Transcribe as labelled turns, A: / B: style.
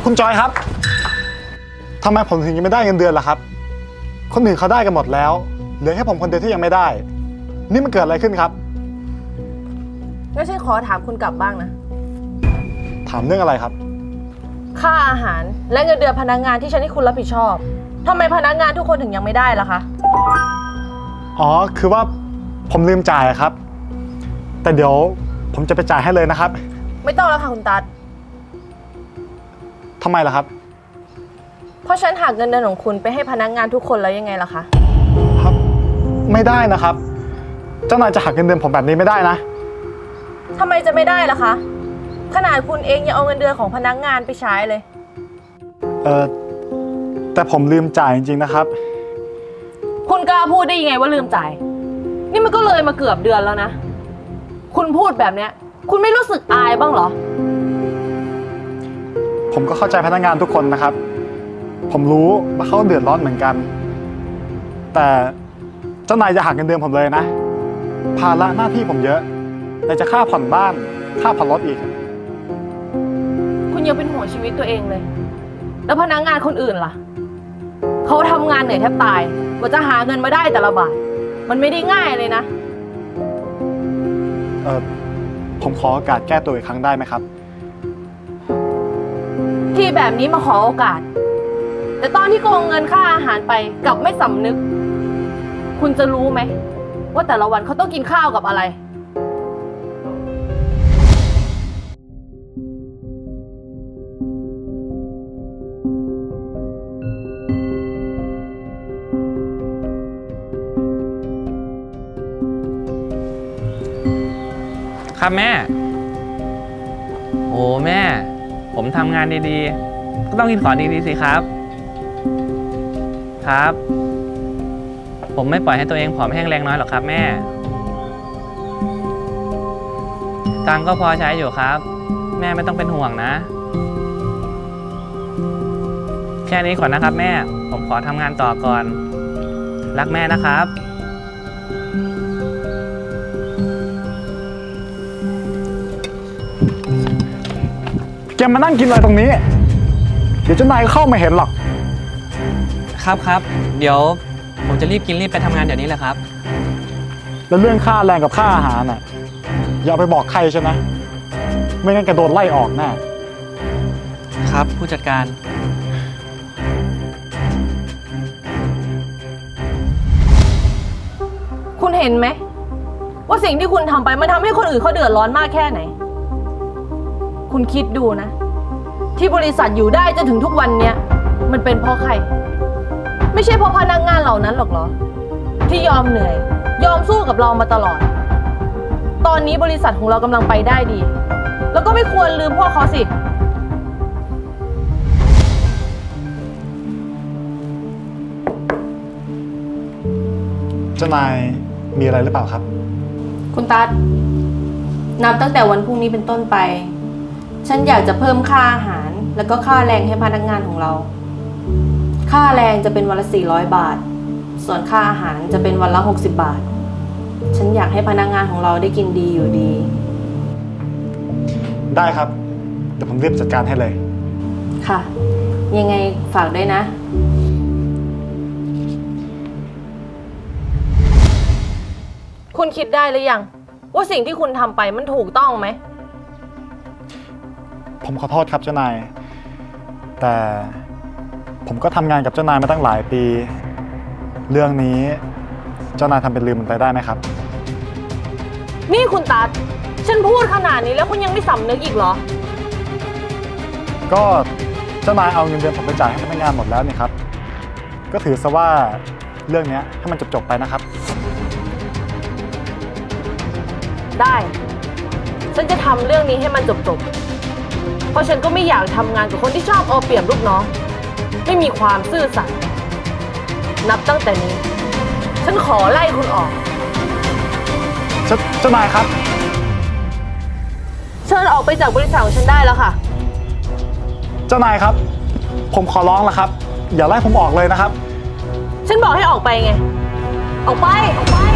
A: คุณจอยครับทำไมผมถึงยังไม่ได้เงินเดือนล่ะครับคนอื่นเขาได้กันหมดแล้วเหลือแค่ผมคนเดียวที่ยังไม่ได้นี่มันเกิดอะไรขึ้นครับ
B: งั้นฉันขอถามคุณกลับบ้างนะ
A: ถามเรื่องอะไรครับ
B: ค่าอาหารและเงินเดือนพนักงานที่ฉันให้คุณรับผิดชอบทำไมพนักงานทุกคนถึงยังไม่ได้ล่ะคะ
A: อ๋อคือว่าผมลืมจ่ายครับแต่เดี๋ยวผมจะไปจ่ายให้เลยนะครับ
B: ไม่ต้องแล้วค่ะคุณตั๊ด
A: ทำไมล่ะครับ
B: เพราะฉันหักเงินเดือนของคุณไปให้พนักงานทุกคนแล้วยังไงล่ะคะ
A: ครับไม่ได้นะครับเจ้านายจะหักเงินเดือนผมแบบนี้ไม่ได้นะ
B: ทำไมจะไม่ได้ล่ะคะขนาดคุณเองยังเอาเงินเดือนของพนักงานไปใช้เลย
A: แต่ผมลืมจ่ายจริงๆนะครับ
B: คุณกล้าพูดได้ยังไงว่าลืมจ่ายนี่มันก็เลยมาเกือบเดือนแล้วนะคุณพูดแบบเนี้ยคุณไม่รู้สึกอายบ้างเหรอ
A: ผมก็เข้าใจพนักงานทุกคนนะครับผมรู้ว่าเขาเดือดร้อนเหมือนกันแต่เจ้านายจะหักเงินเดือนผมเลยนะภาระหน้าที่ผมเยอะไหนจะค่าผ่อนบ้านค่าผ่อนรถอีก
B: คุณยังเป็นห่วงชีวิตตัวเองเลยแล้วพนักงานคนอื่นล่ะเขาทำงานเหนื่อยแทบตายกว่าจะหาเงินมาได้แต่ละบาทมันไม่ได้ง่ายเลยนะ
A: ผมขอโอกาสแก้ตัวอีกครั้งได้ไหมครับ
B: ที่แบบนี้มาขอโอกาสแต่ตอนที่โกงเงินค่าอาหารไปกลับไม่สำนึกคุณจะรู้ไหมว่าแต่ละวันเขาต้องกินข้าวกับอะไร
C: ครับแม่โอ้แม่ผมทำงานดีๆก็ต้องกินของดีๆสิครับครับผมไม่ปล่อยให้ตัวเองผอมแห้งแรงน้อยหรอกครับแม่ตังก็พอใช้อยู่ครับแม่ไม่ต้องเป็นห่วงนะแค่นี้ก่อนนะครับแม่ผมขอทำงานต่อก่อนรักแม่นะครับ
A: แกมานั่งกินอะไรตรงนี้เดี๋ยวเจ้านายเข้ามาเห็นหรอก
C: ครับเดี๋ยวผมจะรีบกินรีบไปทำงานเดี๋ยวนี้แหละครับ
A: แล้วเรื่องค่าแรงกับค่าอาหารน่ะอย่าไปบอกใครใช่ไหมไม่งั้นแกโดนไล่ออกแน่
C: ครับผู้จัดการ
B: คุณเห็นไหมว่าสิ่งที่คุณทำไปมันทำให้คนอื่นเขาเดือดร้อนมากแค่ไหนคุณคิดดูนะที่บริษัทอยู่ได้จนถึงทุกวันเนี้ยมันเป็นเพราะใครไม่ใช่เพราะพนักงานเหล่านั้นหรอกเหรอที่ยอมเหนื่อยยอมสู้กับเรามาตลอดตอนนี้บริษัทของเรากำลังไปได้ดีแล้วก็ไม่ควรลืมพวกเขาสิ
A: เจ้านายมีอะไรหรือเปล่าครับ
B: คุณตั๊ดนับตั้งแต่วันพรุ่งนี้เป็นต้นไปฉันอยากจะเพิ่มค่าอาหารแล้วก็ค่าแรงให้พนักงานของเราค่าแรงจะเป็นวันละ400 บาทส่วนค่าอาหารจะเป็นวันละ60 บาทฉันอยากให้พนักงานของเราได้กินดีอยู่ดี
A: ได้ครับเดี๋ยวผมรีบจัดการให้เลย
B: ค่ะยังไงฝากด้วยนะคุณคิดได้หรือยังว่าสิ่งที่คุณทำไปมันถูกต้องไหม
A: ผมขอโทษครับเจ้านายแต่ผมก็ทำงานกับเจ้านายมาตั้งหลายปีเรื่องนี้เจ้านายทำเป็นลืมมันไปได้ไหมครับ
B: นี่คุณตั๊ดฉันพูดขนาดนี้แล้วคุณยังไม่สำนึกอีกเหรอ
A: ก็เจ้านายเอาเงินเดือนผมไปจ่ายให้พนักงานหมดแล้วนี่ครับก็ถือซะว่าเรื่องนี้ให้มันจบไปนะครับ
B: ได้ฉันจะทำเรื่องนี้ให้มันจบเพราะฉันก็ไม่อยากทำงานกับคนที่ชอบเอาเปรียบลูกน้องไม่มีความซื่อสัตย์นับตั้งแต่นี้ฉันขอไล่คุณออก
A: เจ้านายครับ
B: เชิญออกไปจากบริษัทของฉันได้แล้วค่ะ
A: เจ้านายครับผมขอร้องแล้วครับอย่าไล่ผมออกเลยนะครับ
B: ฉันบอกให้ออกไปไงออกไป